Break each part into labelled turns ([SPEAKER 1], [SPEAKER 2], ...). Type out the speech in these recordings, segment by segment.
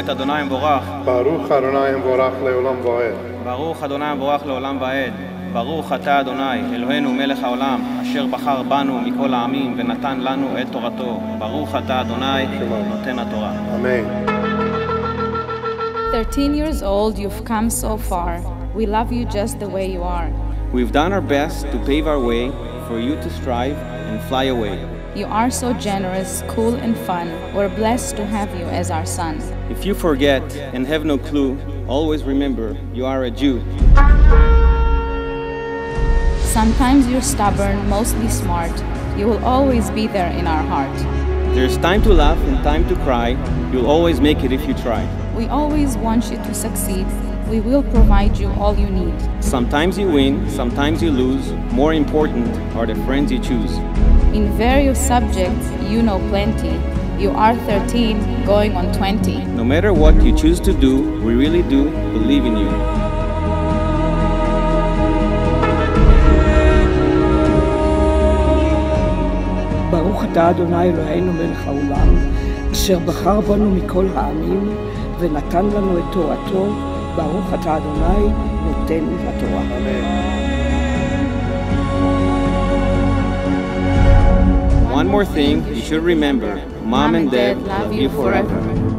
[SPEAKER 1] את אדוני מבורך.
[SPEAKER 2] ברוך אדוני מבורך לעולם ועד.
[SPEAKER 1] ברוך אדוני מבורך לעולם ועד. ברוך אתה אדוני, אלוהינו מלך העולם, אשר בחר בנו מכל העמים ונתן לנו את תורתו. ברוך אתה אדוני, נותן התורה.
[SPEAKER 2] אמן.
[SPEAKER 3] 13 years old, you've come so far. We love you just the way you are.
[SPEAKER 1] We've done our best to pave our way for you to strive and fly away.
[SPEAKER 3] You are so generous, cool and fun. We're blessed to have you as our son.
[SPEAKER 1] If you forget and have no clue, always remember you are a Jew.
[SPEAKER 3] Sometimes you're stubborn, mostly smart. You will always be there in our heart.
[SPEAKER 1] There's time to laugh and time to cry. You'll always make it if you try.
[SPEAKER 3] We always want you to succeed. We will provide you all you need.
[SPEAKER 1] Sometimes you win, sometimes you lose. More important are the friends you choose.
[SPEAKER 3] In various subjects, you know plenty. You are 13, going on 20.
[SPEAKER 1] No matter what you choose to do, we really do believe in you.
[SPEAKER 4] ברוך אתה אדוני אלוהינו מלך העולם, אשר בחר בנו מכל העמים ונתן לנו את תורתו. ברוך אתה אדוני נותן התורה.
[SPEAKER 1] One more thing you should remember, Mom and Dad love you forever.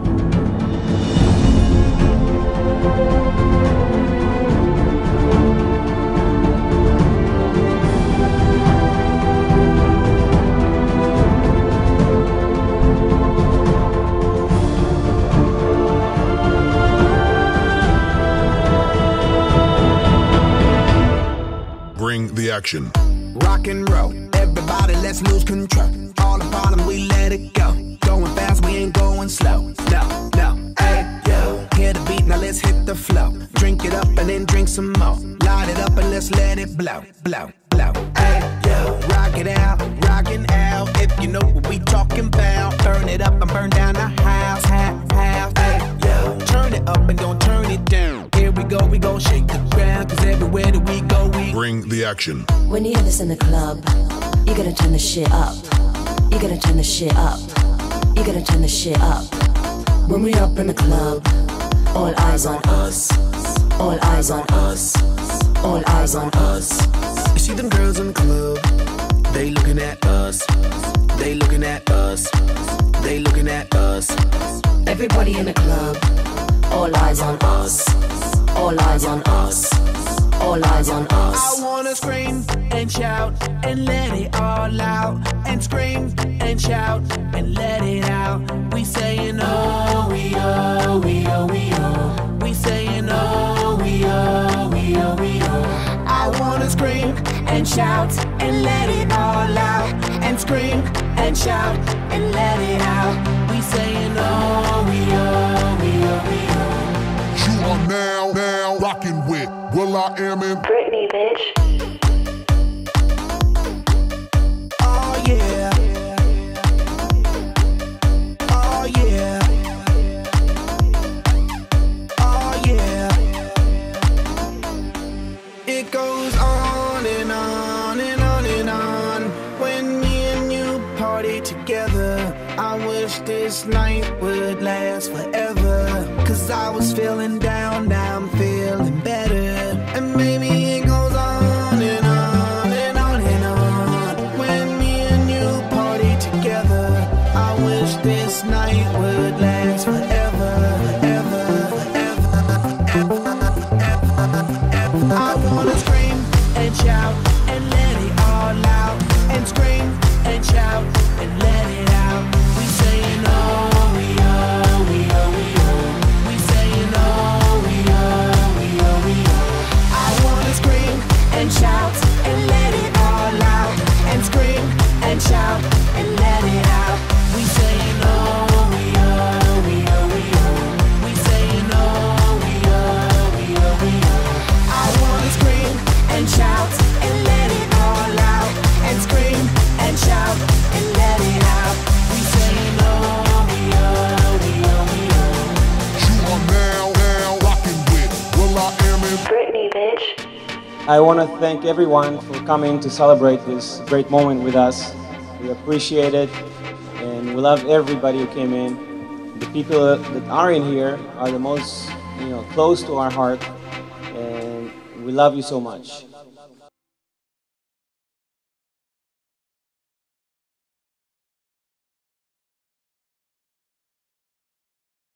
[SPEAKER 5] Bring the action.
[SPEAKER 6] Rock and roll, everybody let's lose control. All the bottom we let it go. Going fast, we ain't going slow. No, no, hey, yo. Hear the beat, now let's hit the flow. Drink it up and then drink some more. Light it up and let's let it blow, blow, blow. Hey, yo. Rock it out, rockin' out. If you know what we talking about. Burn it up and burn down the house, house. Hey, yo. Turn it up and don't turn it down. Here we go, shake the ground. Cause everywhere that we go, we
[SPEAKER 5] bring the action.
[SPEAKER 7] When you hear this in the club, you gotta turn the shit up. You gotta turn the shit up. You gotta turn the shit up. When we up in the club, all eyes on us. All eyes on us. All eyes on us.
[SPEAKER 6] You see them girls in the club, they looking at us. They looking at us. They looking at us.
[SPEAKER 7] Everybody in the club, all eyes on us. All eyes on us. All eyes on us.
[SPEAKER 6] I wanna scream and shout and let it all out. And scream and shout and let it out. We saying oh, we oh, we oh, we oh. We saying oh, we oh, we oh, we oh. I wanna scream and shout and let it all out. And scream and shout and let it out. We saying oh, we oh, we oh, we oh.
[SPEAKER 5] You are now rocking with will.i.am in
[SPEAKER 7] Britney, bitch.
[SPEAKER 6] Oh yeah. Oh yeah. Oh yeah. It goes on and on and on and on. When me and you party together, I wish this night would last forever. Cause I was feeling down, now I'm feeling better. And maybe it goes on and on and on and on. When me and you party together, I wish this night would last forever, forever, forever, forever, forever. I wanna scream and shout and let it all out. And scream and shout and let it out. We saying oh, we oh, we oh, we oh. We saying oh, we oh, we oh, we oh. I wanna scream and shout and let it all out. And scream and shout and let it out. We saying oh, we oh, we oh, we oh. We saying oh, we oh, we oh, we oh. I wanna scream and shout and let it all out. And scream and shout and let it out. We saying oh, we oh, we oh, we oh.
[SPEAKER 5] You are now rocking with will.i.am in
[SPEAKER 7] Britney, bitch.
[SPEAKER 1] I want to thank everyone for coming to celebrate this great moment with us. We appreciate it, and we love everybody who came in.
[SPEAKER 8] the people that are in here are the most, close to our heart, and we love you so much.